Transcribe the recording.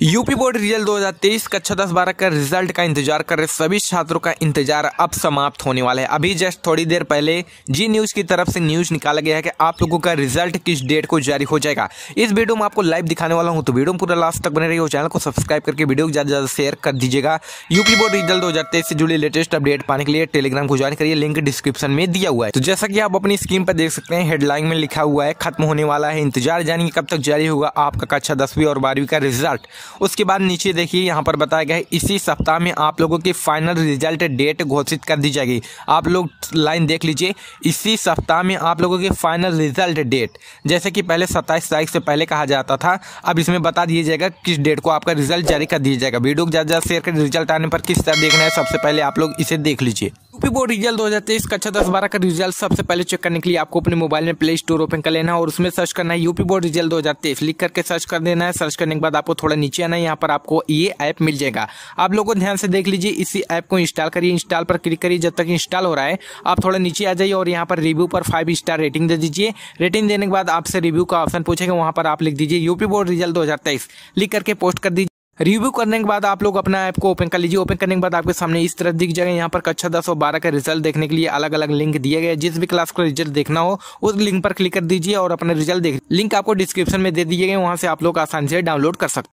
UP board result 2023 कक्षा 10-12 का result का इंतजार कर रहे सभी छात्रों का इंतजार अब समाप्त होने वाला है। अभी जस्ट थोड़ी देर पहले जी न्यूज की तरफ से न्यूज निकाला गया है कि आप लोगों का रिजल्ट किस डेट को जारी हो जाएगा। इस वीडियो में आपको लाइव दिखाने वाला हूं, तो वीडियो में पूरा लास्ट तक बने रहिए और चैनल को सब्सक्राइब करके वीडियो को ज्यादा शेयर कर दीजिएगा। यूपी बोर्ड रिजल्ट 2023 से जुड़ी लेटेस्ट अपडेट पाने के लिए टेलीग्राम को ज्वाइन करिए, लिंक डिस्क्रिप्शन में दिया हुआ है। तो जैसा कि आप अपनी स्क्रीन पर देख सकते हैं, हेडलाइन में लिखा हुआ है खत्म होने वाला है इंतजार, जानिए कब तक जारी होगा आपका कक्षा 10वीं और 12वीं का रिजल्ट। उसके बाद नीचे देखिए यहाँ पर बताया गया है इसी सप्ताह में आप लोगों की फाइनल रिजल्ट डेट घोषित कर दी जाएगी। आप लोग लाइन देख लीजिए, इसी सप्ताह में आप लोगों की फाइनल रिजल्ट डेट, जैसे कि पहले 27 तारीख से पहले कहा जाता था, अब इसमें बता दिया जाएगा किस डेट को आपका रिजल्ट जारी कर दिया जाएगा। वीडियो को ज्यादा शेयर कर, रिजल्ट आने पर किस तरह देखना है सबसे पहले आप लोग इसे देख लीजिए। यूपी बोर्ड रिजल्ट 2023 कक्षा 10-12 का रिजल्ट सबसे पहले चेक करने के लिए आपको अपने मोबाइल में प्ले स्टोर ओपन कर लेना है और उसमें सर्च करना है यूपी बोर्ड रिजल्ट 2023, लिख करके सर्च कर देना है। सर्च करने के बाद आपको थोड़ा नीचे आना है, यहाँ पर आपको ये ऐप मिल जाएगा। आप लोगों को ध्यान से देख लीजिए, इसी ऐप को इंस्टॉल करिए, इंस्टॉल पर क्लिक करिए। जब तक इंस्टॉल हो रहा है आप थोड़ा नीचे आ जाइए और यहाँ पर रिव्यू पर 5 स्टार रेटिंग दे दीजिए। रेटिंग देने के बाद आपसे रिव्यू का ऑप्शन पूछेगा, वहां पर आप लिख दीजिए यूपी बोर्ड रिजल्ट 2023, लिख करके पोस्ट कर दीजिए। रिव्यू करने के बाद आप लोग अपना ऐप को ओपन कर लीजिए। ओपन करने के बाद आपके सामने इस तरह दिख जाएगा। यहाँ पर कक्षा 10 और 12 का रिजल्ट देखने के लिए अलग अलग लिंक दिए गए। जिस भी क्लास का रिजल्ट देखना हो उस लिंक पर क्लिक कर दीजिए और अपना रिजल्ट देख, लिंक आपको डिस्क्रिप्शन में दे दिए गए, वहां से आप लोग आसानी से डाउनलोड कर सकते हैं।